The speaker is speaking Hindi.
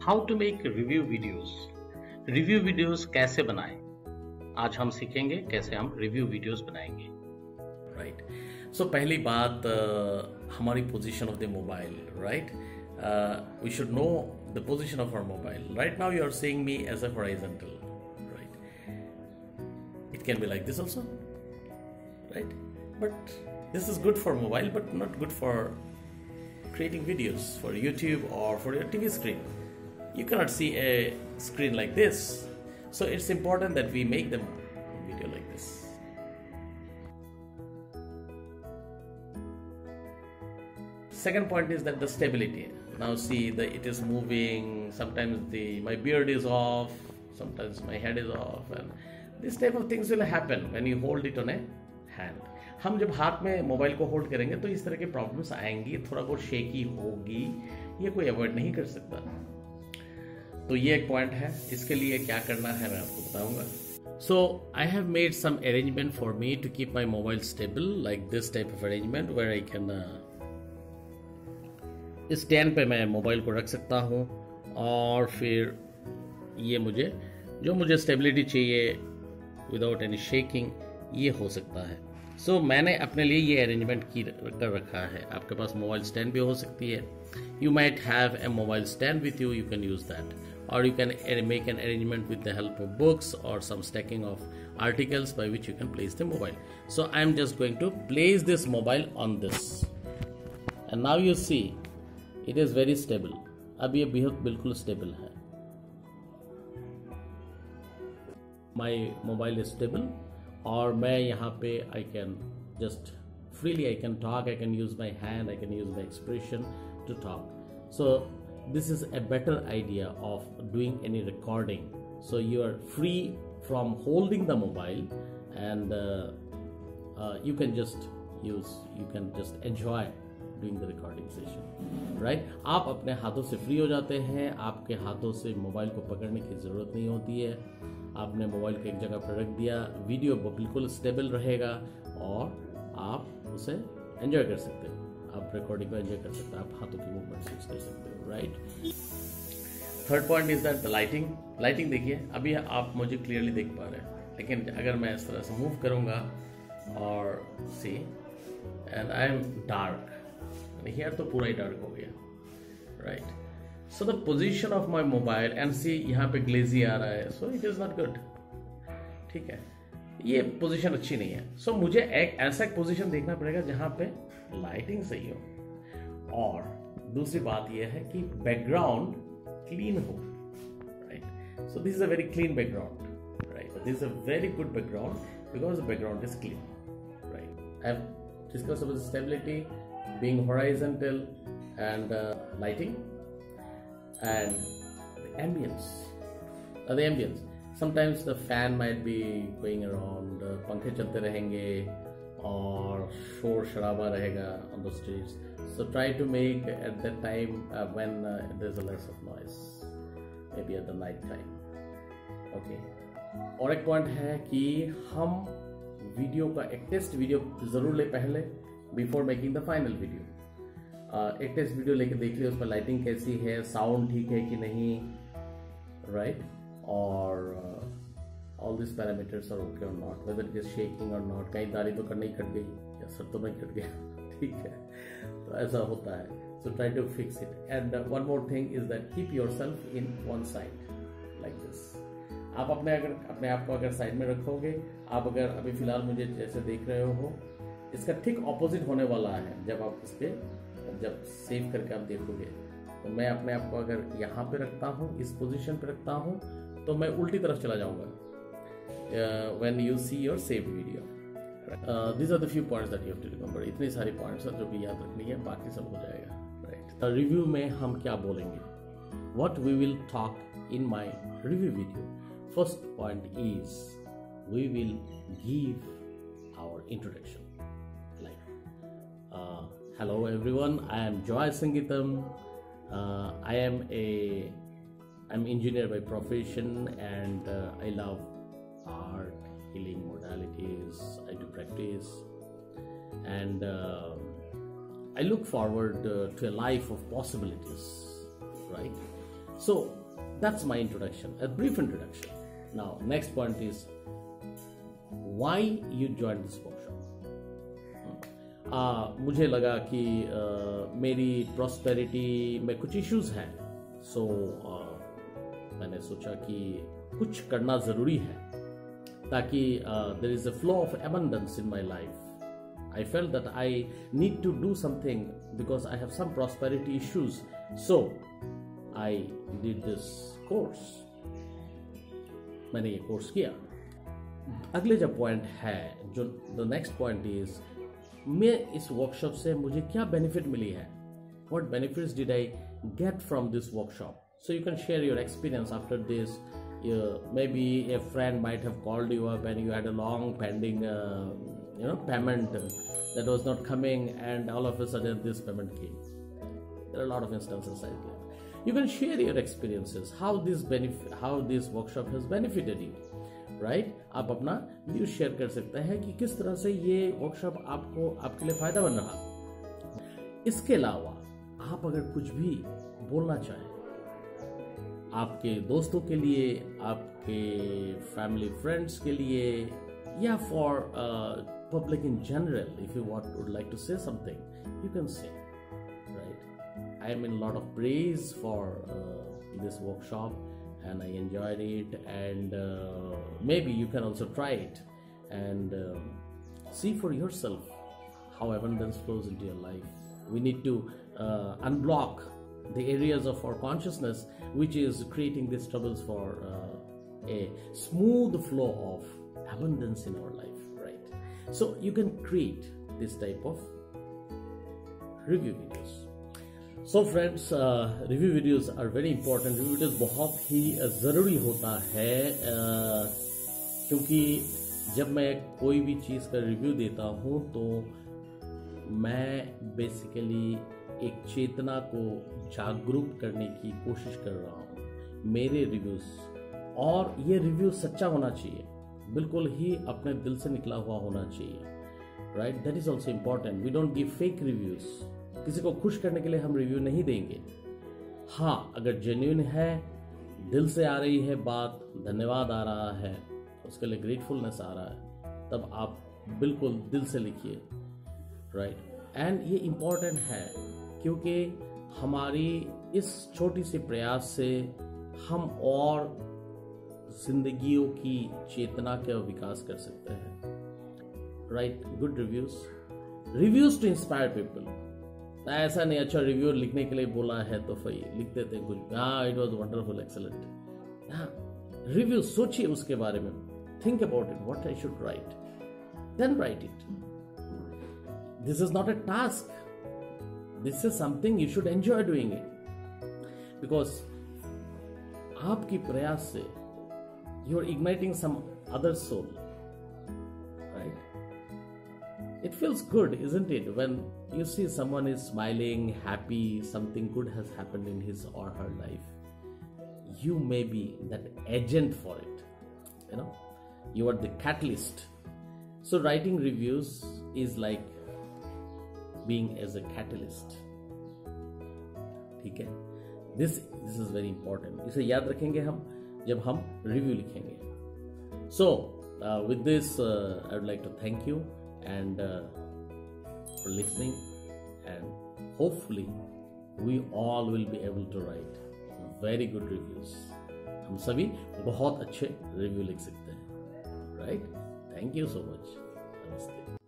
How to make review videos. Review videos कैसे बनाएं, आज हम सीखेंगे कैसे हम रिव्यू वीडियोस बनाएंगे। राइट। सो पहली बात हमारी position of the mobile, right. We should know the position of our mobile. Right now you are seeing me as a horizontal, right? It can be like this also, right? But this is good for mobile but not good for creating videos for YouTube or for your TV screen. You cannot see a screen like this, so it's important that we make them video like this. Second point is that the stability. Now see that it is moving, sometimes my beard is off, sometimes my head is off, and this type of things will happen when you hold it on a hand. हम जब हाथ में मोबाइल को होल्ड करेंगे तो इस तरह की प्रॉब्लम्स आएंगी, थोड़ा बहुत शेकी होगी, ये कोई अवॉइड नहीं कर सकता। तो ये एक पॉइंट है, इसके लिए क्या करना है मैं आपको बताऊंगा। So I have made some arrangement for me to keep my mobile stable, like this type of arrangement where I can इस स्टैंड पे मैं मोबाइल को रख सकता हूँ और फिर ये मुझे स्टेबिलिटी चाहिए विदाउट एनी शेकिंग, ये हो सकता है। सो मैंने अपने लिए ये अरेंजमेंट कर रखा है। आपके पास मोबाइल स्टैंड भी हो सकती है, you might have a mobile stand with you can use that, or you can make an arrangement with the help of books or some stacking of articles by which you can place the mobile. So I am just going to place this mobile on this, and now you see it is very stable. अब ये बिल्कुल stable है, my mobile is stable, और मैं यहाँ पे I can just freely I can talk, I can use my hand, I can use my expression to talk. So this is a better idea of doing any recording. So you are free from holding the mobile, and you can just enjoy doing the recording session, right? आप अपने हाथों से फ्री हो जाते हैं, आपके हाथों से मोबाइल को पकड़ने की ज़रूरत नहीं होती है। आपने मोबाइल को एक जगह पर रख दिया, वीडियो बिल्कुल स्टेबल रहेगा और आप उसे एंजॉय कर सकते हो, आप रिकॉर्डिंग को एंजॉय कर सकते हो, आप हाथों की मूवमेंट यूज कर सकते हो, right. Third point is that the lighting देखिए, अभी आप मुझे क्लियरली देख पा रहे हैं, लेकिन अगर मैं इस तरह से मूव करूंगा और see and I am dark, here तो पूरा ही डार्क हो गया, right. So the position of my mobile and see यहाँ पे ग्लेजी आ रहा है, so it is not good, ठीक है, ये पोजीशन अच्छी नहीं है। सो मुझे ऐसा एक पोजीशन देखना पड़ेगा जहां पे लाइटिंग सही हो, और दूसरी बात यह है कि बैकग्राउंड क्लीन हो, right. So this is a very clean background, right, this is a very good background because the background is clean, right. I have discussed about stability, being horizontal, and lighting and the ambience. Sometimes the fan might be going around, पंखे चलते रहेंगे और शोर शराबा रहेगा on the streets. So try to make at that time when there's a less of noise, maybe at the night time. Okay. और एक पॉइंट है कि हम वीडियो का एक टेस्ट वीडियो जरूर ले पहले, before making the final video. एक टेस्ट वीडियो लेके देख लिया, उसमें लाइटिंग कैसी है, साउंड ठीक है कि नहीं, राइट, और all this parameters are okay or not, whether it is shaking or not, कहीं दाढ़ी तो नहीं कट गई या सर तो नहीं कट गया, ठीक है, तो ऐसा होता है। So try to fix it, and one more thing is that keep yourself in one side like this. आप अपने आप को अगर साइड में रखोगे, आप अगर अभी फिलहाल मुझे जैसे देख रहे हो, इसका ठीक ऑपोजिट होने वाला है जब सेव करके आप देखोगे। तो मैं अपने आप को अगर यहाँ पे रखता हूँ, इस पोजीशन पे रखता हूँ, तो मैं उल्टी तरफ चला जाऊंगा when you see your save video. These are the few points that you have to remember. इतनी सारी पॉइंट्स हैं जो भी याद रखनी है, बाकी सब हो जाएगा, राइट। रिव्यू में हम क्या बोलेंगे, what we will talk in my review video. First point is we will give our introduction, like hello everyone, I am Joy Sangeetam. I'm engineer by profession, and I love art, healing modalities. I do practice, and I look forward to a life of possibilities, right? So that's my introduction, a brief introduction. Now next point is why you joined this workshop. मुझे लगा कि मेरी प्रॉस्पेरिटी में कुछ इश्यूज हैं, सो मैंने सोचा कि कुछ करना ज़रूरी है ताकि there is a flow of abundance in my life. I felt that I need to do something because I have some prosperity issues. So I did this course. मैंने ये कोर्स किया. अगले जो पॉइंट है, जो the next point is, मैं इस वर्कशॉप से मुझे क्या बेनिफिट मिली है? What benefits did I get from this workshop? So you can share your experience after this. Maybe a friend might have called you up and you had a long pending payment that was not coming, and all of a sudden this payment came. There are a lot of instances like that. You can share your experiences, how this workshop has benefited you, right? आप अपना व्यू शेयर कर सकते हैं कि किस तरह से ये वर्कशॉप आपके लिए फायदा बन रहा. इसके अलावा आप अगर कुछ भी बोलना चाहें आपके दोस्तों के लिए, आपके फैमिली फ्रेंड्स के लिए, या for public in general, if you would like to say something, you can say, right? I am in a lot of praise for this workshop and I enjoyed it, and maybe you can also try it and see for yourself how abundance flows into your life. We need to unblock the areas of our consciousness which is creating these troubles for a smooth flow of abundance in our life, right? So you can create this type of review videos. So friends, review videos are very important. Review videos बहुत ही ज़रूरी होता है, क्योंकि जब मैं कोई भी चीज़ का रिव्यू देता हूँ तो मैं बेसिकली एक चेतना को जागरूक करने की कोशिश कर रहा हूँ मेरे रिव्यूज, और ये रिव्यू सच्चा होना चाहिए, बिल्कुल ही अपने दिल से निकला हुआ होना चाहिए, right? That is also important. We don't give fake reviews. किसी को खुश करने के लिए हम रिव्यू नहीं देंगे. हाँ, अगर जेन्युइन है, दिल से आ रही है बात, धन्यवाद आ रहा है, उसके लिए ग्रेटफुलनेस आ रहा है, तब आप बिल्कुल दिल से लिखिए, राइट? एंड ये इम्पॉर्टेंट है क्योंकि हमारी इस छोटी सी प्रयास से हम और जिंदगियों की चेतना का विकास कर सकते हैं, right? Good reviews to inspire people. ऐसा नहीं अच्छा रिव्यू लिखने के लिए बोला है तो फिर लिख देते हैं कुछ, हाँ इट वॉज वंडरफुल, एक्सेलेंट. हाँ, रिव्यू सोचिए उसके बारे में, think about it, what I should write, then write it. This is not a task. This is something you should enjoy doing it, because आपकी प्रयास से you are igniting some other soul, right? It feels good, isn't it, when you see someone is smiling, happy, something good has happened in his or her life. You may be that agent for it, you are the catalyst. So writing reviews is like being as a catalyst. ठीक है? This is very important. इसे याद रखेंगे हम जब हम रिव्यू लिखेंगे. So with this I would like to thank you and for listening, and hopefully we all will be able to write very good reviews. हम सभी बहुत अच्छे रिव्यू लिख सकते हैं, right? Thank you so much. Namaste.